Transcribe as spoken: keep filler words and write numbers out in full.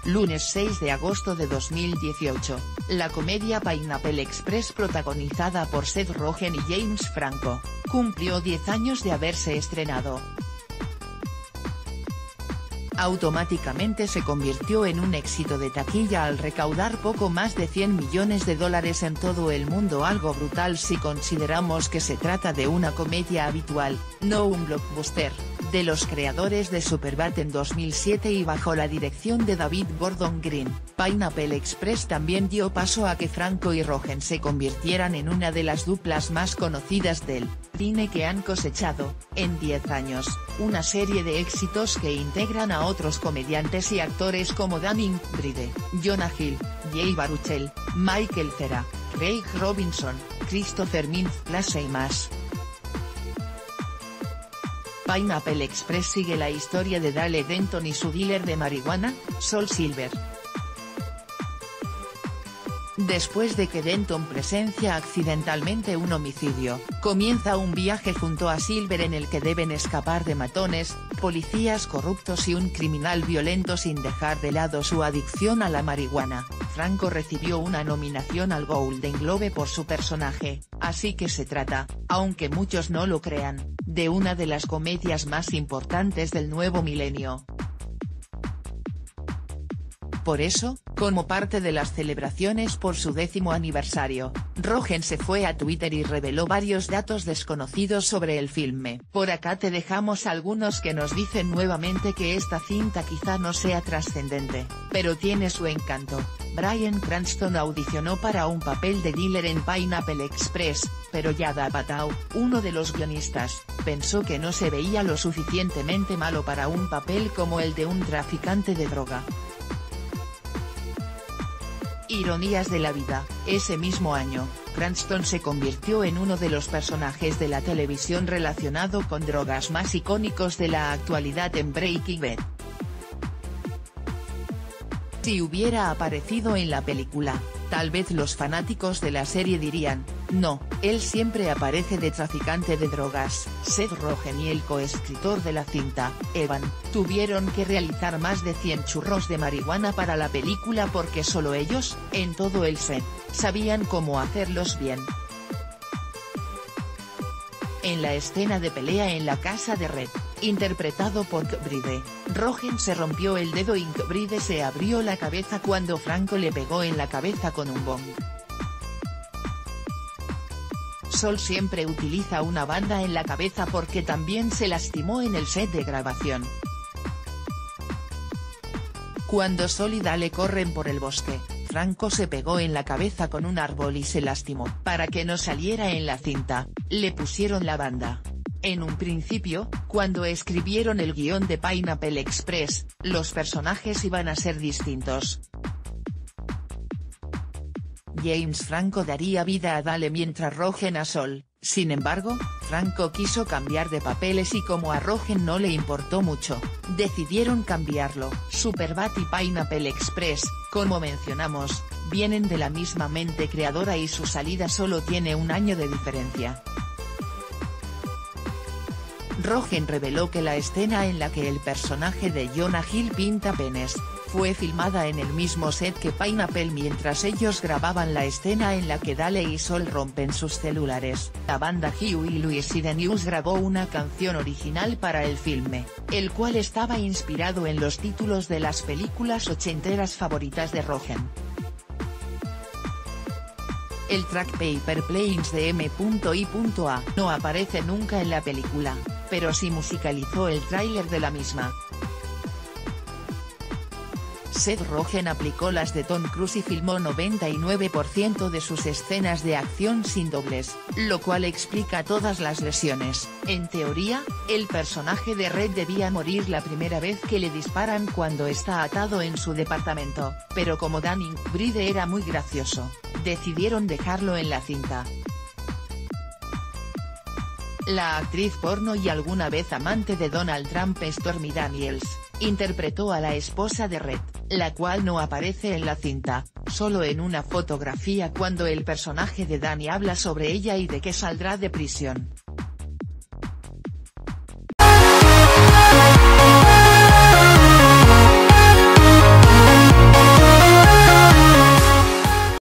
lunes seis de agosto de dos mil dieciocho, la comedia Pineapple Express protagonizada por Seth Rogen y James Franco, cumplió diez años de haberse estrenado. Automáticamente se convirtió en un éxito de taquilla al recaudar poco más de cien millones de dólares en todo el mundo, algo brutal si consideramos que se trata de una comedia habitual, no un blockbuster, de los creadores de Superbad en dos mil siete y bajo la dirección de David Gordon Green. Pineapple Express también dio paso a que Franco y Rogen se convirtieran en una de las duplas más conocidas del cine que han cosechado, en diez años, una serie de éxitos que integran a otros comediantes y actores como Danny McBride, Jonah Hill, Jay Baruchel, Michael Cera, Craig Robinson, Christopher Mintz-Plasse y más. Pineapple Express sigue la historia de Dale Denton y su dealer de marihuana, Sol Silver. Después de que Denton presencia accidentalmente un homicidio, comienza un viaje junto a Silver en el que deben escapar de matones, policías corruptos y un criminal violento sin dejar de lado su adicción a la marihuana. Franco recibió una nominación al Golden Globe por su personaje, así que se trata, aunque muchos no lo crean, de una de las comedias más importantes del nuevo milenio. Por eso, como parte de las celebraciones por su décimo aniversario, Rogen se fue a Twitter y reveló varios datos desconocidos sobre el filme. Por acá te dejamos algunos que nos dicen nuevamente que esta cinta quizá no sea trascendente, pero tiene su encanto. Bryan Cranston audicionó para un papel de dealer en Pineapple Express, pero Judd Apatow, uno de los guionistas, pensó que no se veía lo suficientemente malo para un papel como el de un traficante de droga. Ironías de la vida, ese mismo año, Cranston se convirtió en uno de los personajes de la televisión relacionado con drogas más icónicos de la actualidad en Breaking Bad. Si hubiera aparecido en la película, tal vez los fanáticos de la serie dirían, no, él siempre aparece de traficante de drogas. Seth Rogen y el coescritor de la cinta, Evan, tuvieron que realizar más de cien churros de marihuana para la película porque solo ellos, en todo el set, sabían cómo hacerlos bien. En la escena de pelea en la casa de Red, interpretado por McBride, Rogen se rompió el dedo y McBride se abrió la cabeza cuando Franco le pegó en la cabeza con un bong. Sol siempre utiliza una banda en la cabeza porque también se lastimó en el set de grabación. Cuando Sol y Dale corren por el bosque, Franco se pegó en la cabeza con un árbol y se lastimó. Para que no saliera en la cinta, le pusieron la banda. En un principio, cuando escribieron el guión de Pineapple Express, los personajes iban a ser distintos. James Franco daría vida a Dale mientras Rogen a Sol, sin embargo, Franco quiso cambiar de papeles y como a Rogen no le importó mucho, decidieron cambiarlo. Superbad y Pineapple Express, como mencionamos, vienen de la misma mente creadora y su salida solo tiene un año de diferencia. Rogen reveló que la escena en la que el personaje de Jonah Hill pinta penes, fue filmada en el mismo set que Pineapple mientras ellos grababan la escena en la que Dale y Sol rompen sus celulares. La banda Huey Lewis y The News grabó una canción original para el filme, el cual estaba inspirado en los títulos de las películas ochenteras favoritas de Rogen. El track Paper Planes de M I A no aparece nunca en la película, pero sí musicalizó el tráiler de la misma. Seth Rogen aplicó las de Tom Cruise y filmó noventa y nueve por ciento de sus escenas de acción sin dobles, lo cual explica todas las lesiones. En teoría, el personaje de Red debía morir la primera vez que le disparan cuando está atado en su departamento, pero como Danny McBride era muy gracioso, decidieron dejarlo en la cinta. La actriz porno y alguna vez amante de Donald Trump Stormy Daniels, interpretó a la esposa de Red, la cual no aparece en la cinta, solo en una fotografía cuando el personaje de Danny habla sobre ella y de que saldrá de prisión.